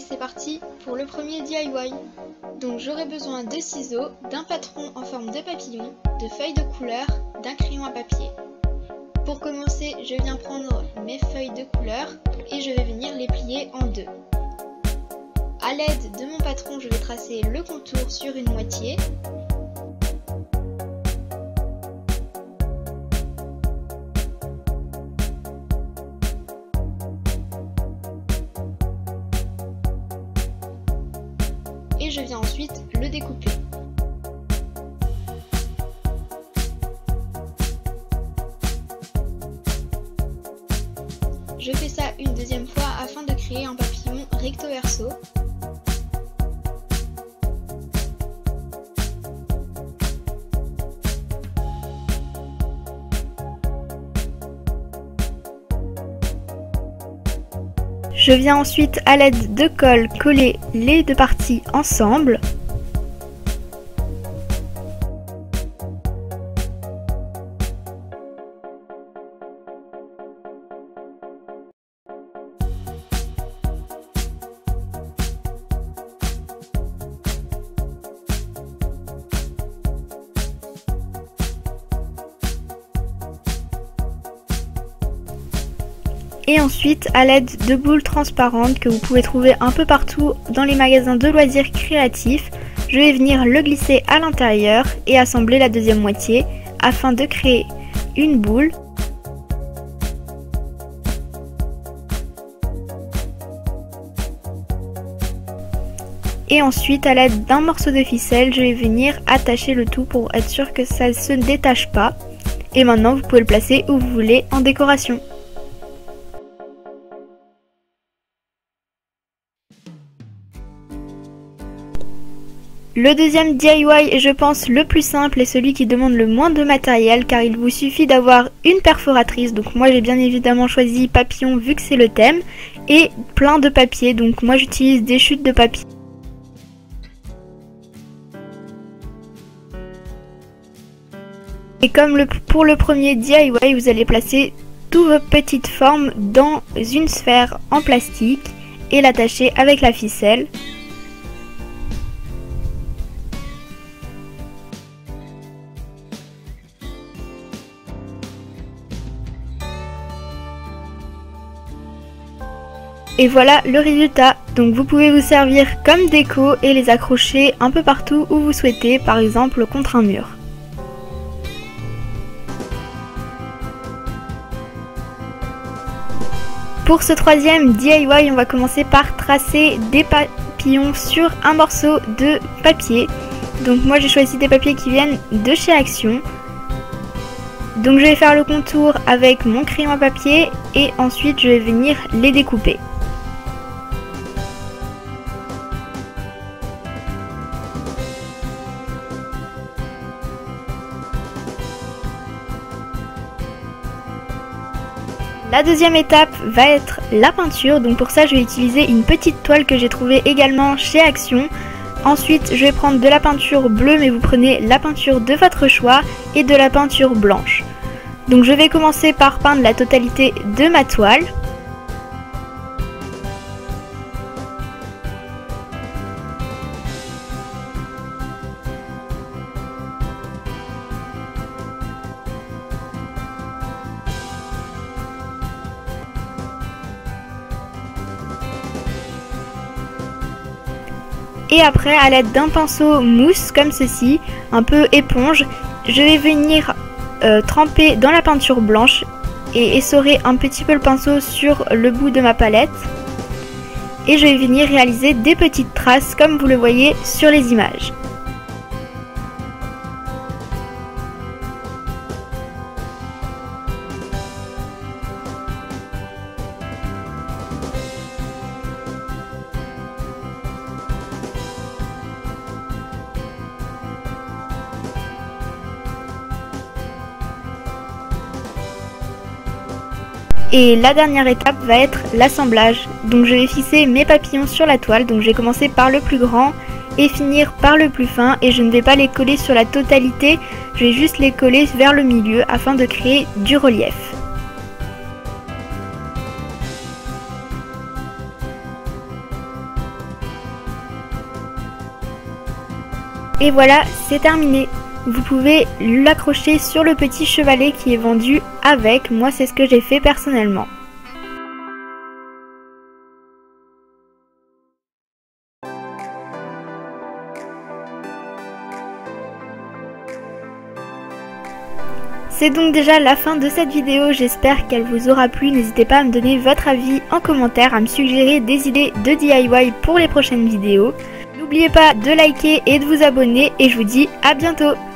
c'est parti pour le premier DIY. Donc j'aurai besoin de ciseaux, d'un patron en forme de papillon, de feuilles de couleur, d'un crayon à papier. Pour commencer, je viens prendre mes feuilles de couleur et je vais venir les plier en deux. A l'aide de mon patron, je vais tracer le contour sur une moitié. Et je viens ensuite le découper. Je fais ça une deuxième fois afin de créer un papillon recto verso. Je viens ensuite à l'aide de colle coller les deux parties ensemble. Et ensuite, à l'aide de boules transparentes que vous pouvez trouver un peu partout dans les magasins de loisirs créatifs, je vais venir le glisser à l'intérieur et assembler la deuxième moitié afin de créer une boule. Et ensuite, à l'aide d'un morceau de ficelle, je vais venir attacher le tout pour être sûr que ça ne se détache pas. Et maintenant, vous pouvez le placer où vous voulez en décoration. Le deuxième DIY est, je pense, le plus simple et celui qui demande le moins de matériel car il vous suffit d'avoir une perforatrice. Donc moi j'ai bien évidemment choisi papillon vu que c'est le thème et plein de papier. Donc moi j'utilise des chutes de papier. Et comme pour le premier DIY, vous allez placer toutes vos petites formes dans une sphère en plastique et l'attacher avec la ficelle. Et voilà le résultat, donc vous pouvez vous servir comme déco et les accrocher un peu partout où vous souhaitez, par exemple contre un mur. Pour ce troisième DIY, on va commencer par tracer des papillons sur un morceau de papier. Donc moi j'ai choisi des papiers qui viennent de chez Action. Donc je vais faire le contour avec mon crayon à papier et ensuite je vais venir les découper. La deuxième étape va être la peinture, donc pour ça je vais utiliser une petite toile que j'ai trouvée également chez Action. Ensuite je vais prendre de la peinture bleue, mais vous prenez la peinture de votre choix et de la peinture blanche. Donc je vais commencer par peindre la totalité de ma toile. Et après, à l'aide d'un pinceau mousse comme ceci, un peu éponge, je vais venir tremper dans la peinture blanche et essorer un petit peu le pinceau sur le bout de ma palette. Et je vais venir réaliser des petites traces comme vous le voyez sur les images. Et la dernière étape va être l'assemblage. Donc je vais fixer mes papillons sur la toile. Donc je vais commencer par le plus grand et finir par le plus fin. Et je ne vais pas les coller sur la totalité, je vais juste les coller vers le milieu afin de créer du relief. Et voilà, c'est terminé. Vous pouvez l'accrocher sur le petit chevalet qui est vendu avec. Moi, c'est ce que j'ai fait personnellement. C'est donc déjà la fin de cette vidéo, j'espère qu'elle vous aura plu. N'hésitez pas à me donner votre avis en commentaire, à me suggérer des idées de DIY pour les prochaines vidéos. N'oubliez pas de liker et de vous abonner et je vous dis à bientôt.